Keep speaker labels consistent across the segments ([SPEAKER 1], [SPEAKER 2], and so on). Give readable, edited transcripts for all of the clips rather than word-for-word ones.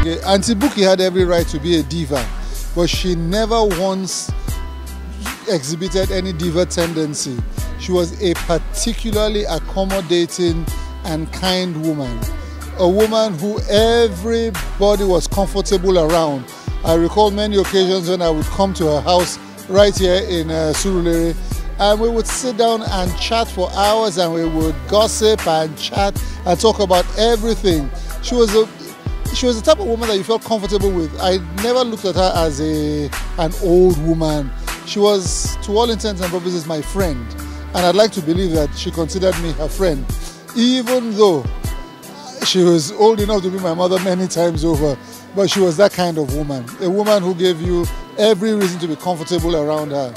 [SPEAKER 1] Okay, Auntie Buki had every right to be a diva, but she never once exhibited any diva tendency. She was a particularly accommodating and kind woman. A woman who everybody was comfortable around. I recall many occasions when I would come to her house right here in Surulere, and we would sit down and chat for hours, and we would gossip and chat and talk about everything. She was the type of woman that you felt comfortable with. I never looked at her as an old woman. She was, to all intents and purposes, my friend, and I'd like to believe that she considered me her friend, even though she was old enough to be my mother many times over. But she was that kind of woman, a woman who gave you every reason to be comfortable around her.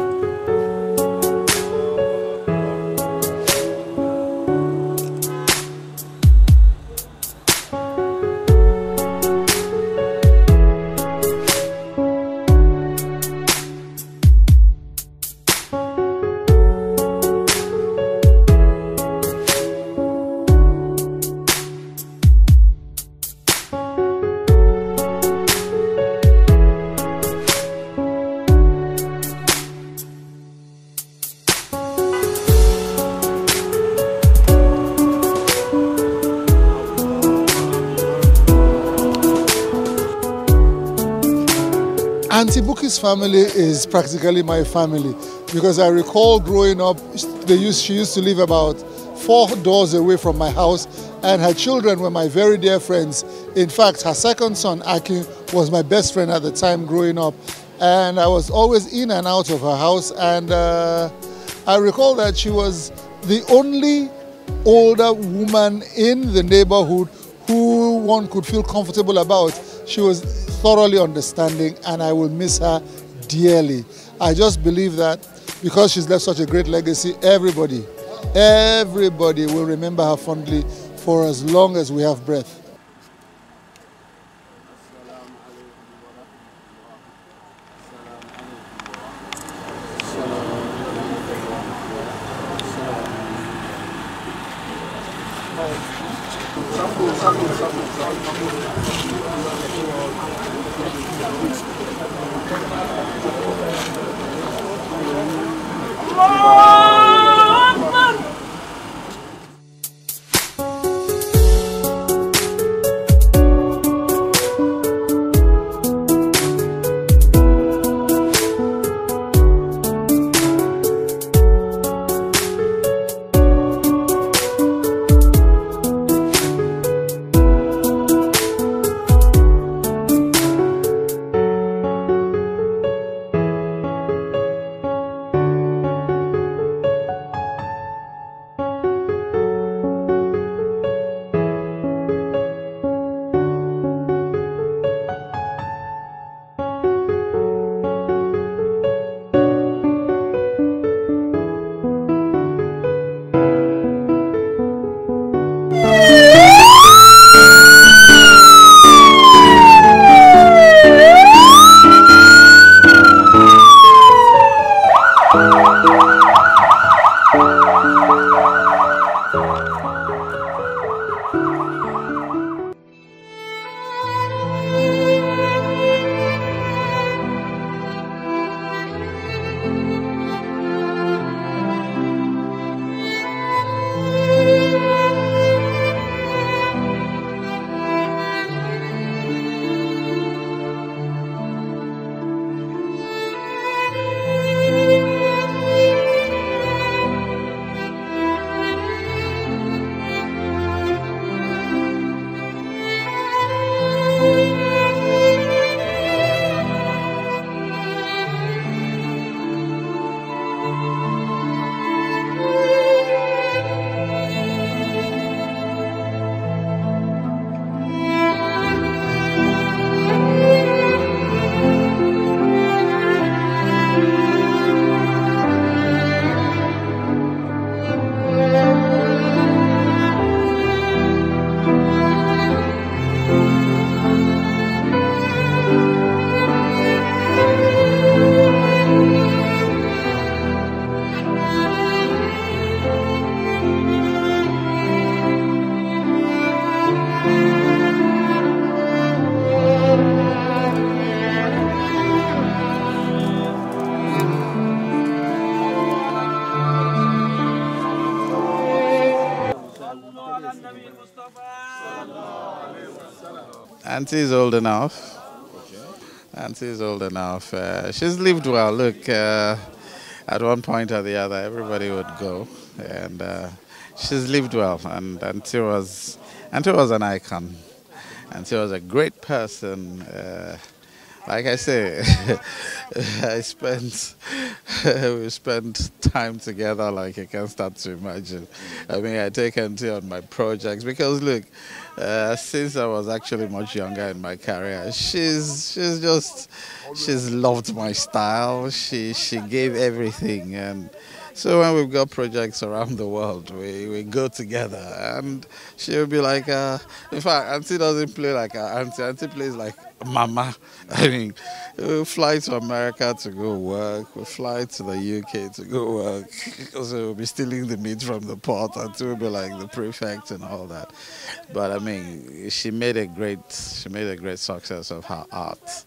[SPEAKER 1] Auntie Buki's family is practically my family, because I recall growing up, she used to live about 4 doors away from my house, and her children were my very dear friends. In fact, her second son, Akin, was my best friend at the time growing up, and I was always in and out of her house, and I recall that she was the only older woman in the neighborhood who one could feel comfortable about. She was thoroughly understanding, and I will miss her dearly. I just believe that because she's left such a great legacy, everybody will remember her fondly for as long as we have breath.
[SPEAKER 2] Auntie is old enough. Auntie is old enough. She's lived well. Look, at one point or the other, everybody would go, and she's lived well. And Auntie was an icon. Auntie was a great person. Like I say, we spent time together like I can start to imagine. I mean, I take Auntie on my projects because look, since I was actually much younger in my career, she's loved my style. She gave everything, and so when we've got projects around the world, we go together, and she'll be like, in fact, Auntie doesn't play like her auntie. Auntie plays like Mama. I mean, we fly to America to go work. We fly to the UK to go work. So we'll be stealing the meat from the pot. Auntie will be like the prefect and all that. But I mean, she made a great success of her art.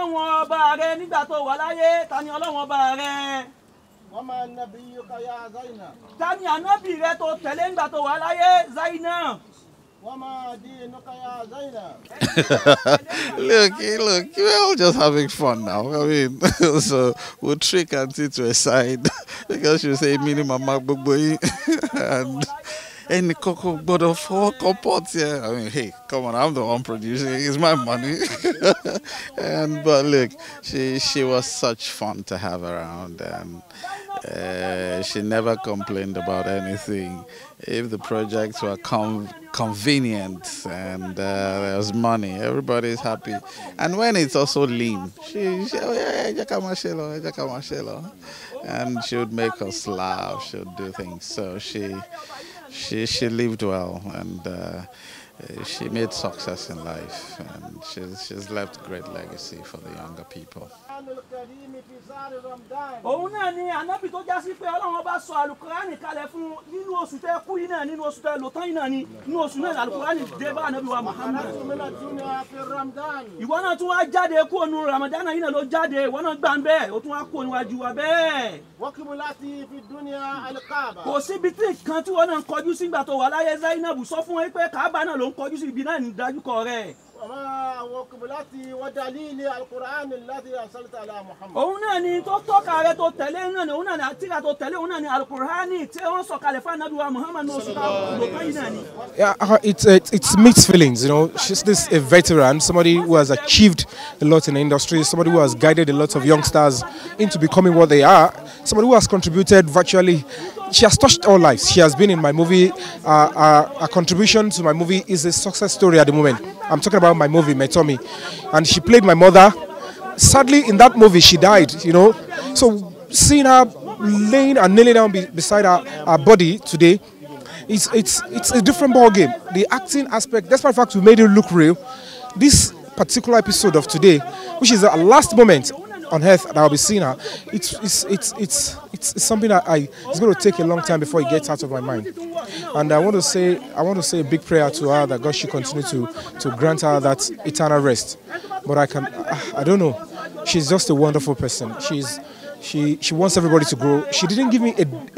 [SPEAKER 2] Look, we're all just having fun now. I mean, so we'll trick Auntie to a side because she'll say, "Mini Mama Boboy," and the cocoa bottle for pots. Yeah, I mean, hey, come on, I'm the one producing. It's my money. But look, she was such fun to have around, and she never complained about anything. If the projects were convenient and there was money, everybody's happy. And when it's also lean, she and she would make us laugh. She would do things. So she lived well, and she made success in life, and she's left great legacy for the younger people.
[SPEAKER 3] Yeah, it's mixed feelings, you know. She's a veteran, somebody who has achieved a lot in the industry, somebody who has guided a lot of youngsters into becoming what they are, somebody who has contributed virtually. She has touched all lives. She has been in my movie. Her contribution to my movie is a success story at the moment. I'm talking about my movie, My Tommy. And she played my mother. Sadly, in that movie, she died, you know. So seeing her laying and kneeling down beside her body today, it's a different ball game. The acting aspect, despite the fact we made it look real, this particular episode of today, which is the last moment on earth that I'll be seeing her, it's something that it's going to take a long time before it gets out of my mind. And I want to say a big prayer to her that God should continue to grant her that eternal rest. But I don't know. She's just a wonderful person. She wants everybody to grow. She didn't give me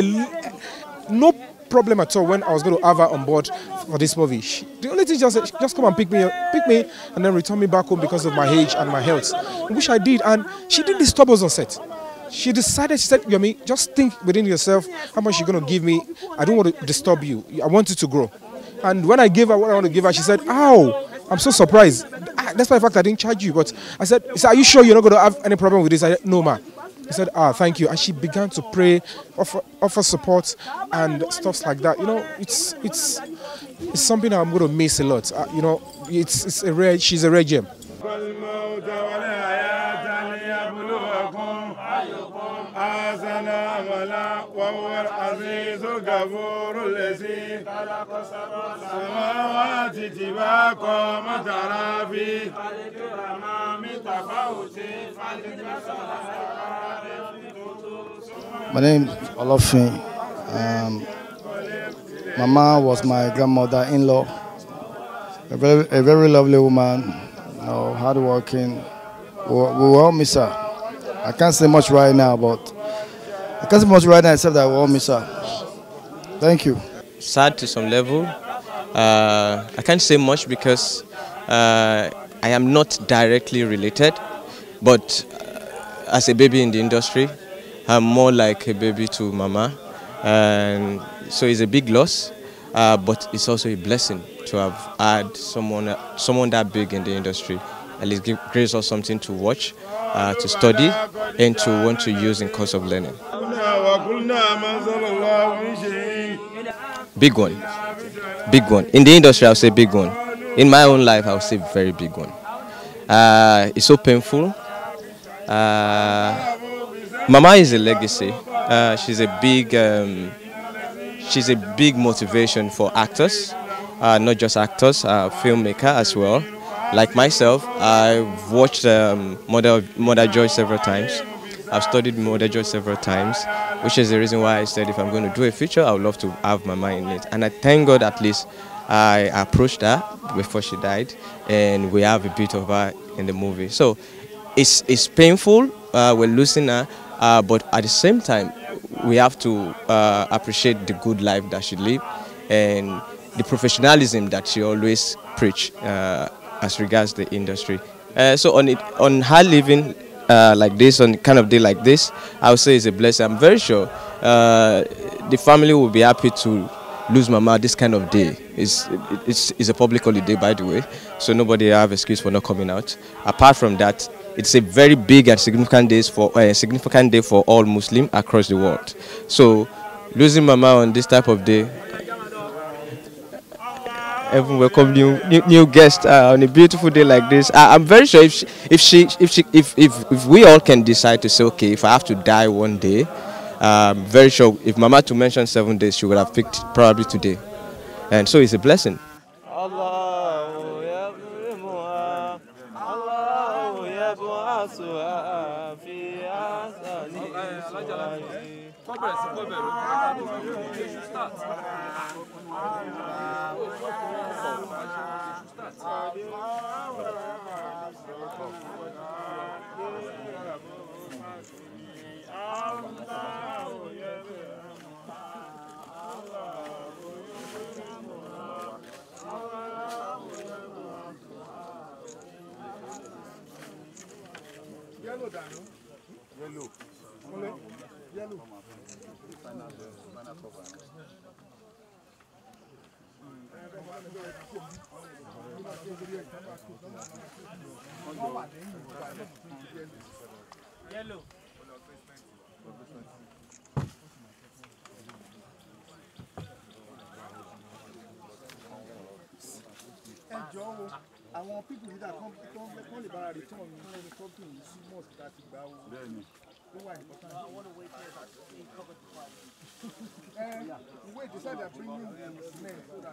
[SPEAKER 3] no problem at all when I was going to have her on board for this movie. The only thing just come and pick me, and then return me back home because of my age and my health, which I did. And she didn't disturb us on set. She decided, she said, Yomi, just think within yourself how much you're going to give me. I don't want to disturb you. I want you to grow. And when I gave her what I want to give her, she said, "Ow, I'm so surprised. That's why the fact I didn't charge you." But I said, "Are you sure you're not going to have any problem with this?" I said, "No, ma." I said, "Thank you." And she began to pray, offer support and stuff like that. You know, it's something I'm going to miss a lot. You know, she's a rare gem.
[SPEAKER 4] My name is Olofin. Mama was my grandmother-in-law. A very lovely woman, you know, hardworking. We will all miss her. I can't say much right now, except that we all miss her. Thank you.
[SPEAKER 5] Sad to some level, I can't say much because I am not directly related, but as a baby in the industry, I'm more like a baby to Mama, and so it's a big loss, but it's also a blessing to have had someone that big in the industry. At least gives us something to watch, to study, and to want to use in course of learning. Big one. Big one. In the industry, I'll say big one. In my own life, I'll say very big one. It's so painful. Mama is a legacy. She's a big motivation for actors, not just actors, filmmaker as well. Like myself, I've watched Mother Joy several times. I've studied Mother Joy several times, which is the reason why I said if I'm going to do a feature, I would love to have Mama in it. And I thank God at least I approached her before she died, and we have a bit of her in the movie. So it's painful, we're losing her, but at the same time, we have to appreciate the good life that she lived and the professionalism that she always preached as regards the industry. So on her living like this, on kind of day like this, I would say it's a blessing. I'm very sure the family will be happy to lose Mama this kind of day. It's a public holiday, by the way, so nobody have excuse for not coming out. Apart from that, it's a very big and significant day for all Muslims across the world. So losing Mama on this type of day, everyone welcome new guests on a beautiful day like this. I'm very sure if we all can decide to say, okay, if I have to die one day, I'm very sure if Mama to mention 7 days, she would have picked probably today, and so it's a blessing.
[SPEAKER 6] Àwọn people yìí dà kán lè bára return ní ẹni company yìí sí mosque láti gbà ó wà important. The way they said they are bringing the cement so that